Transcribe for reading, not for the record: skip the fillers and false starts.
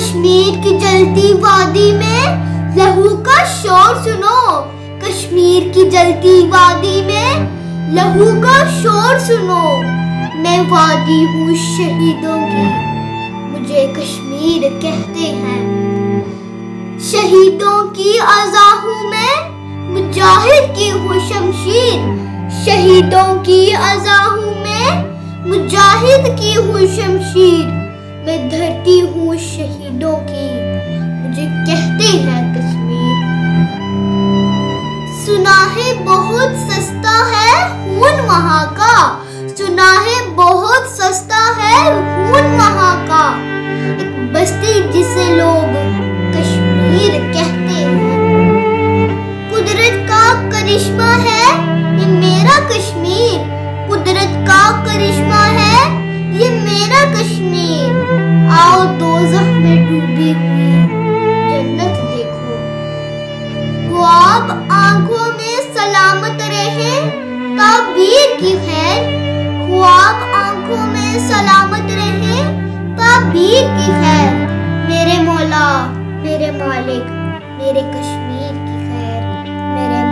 कश्मीर की जलती वादी में लहू का शोर सुनो। कश्मीर की जलती वादी में लहू का शोर सुनो। मैं वादी हूँ शहीदों की, मुझे कश्मीर कहते हैं। शहीदों की अज़ा हूँ मैं, मुजाहिद की हूँ शमशीर। शहीदों की अज़ा हूँ मैं, मुजाहिद की हूँ शमशीर। मैं धरती हूँ शहीदों की, मुझे कहते हैं कश्मीर। सुना है बहुत सस्ता है खून वहाँ का, सुना है बहुत सस्ता है खून वहाँ का। एक बस्ती जिसे लोग कश्मीर कहते हैं। कुदरत का करिश्मा है ये मेरा कश्मीर, कुदरत का करिश्मा है ये मेरा कश्मीर। आओ दोज़ख में डूबी हुई जन्नत देखो। ख्वाब आंखों में सलामत रहे ताबीर की खैर। ख्वाब आंखों में सलामत रहे ताबीर की खैर। मेरे मौला, मेरे मालिक, मेरे कश्मीर की खैर, मेरे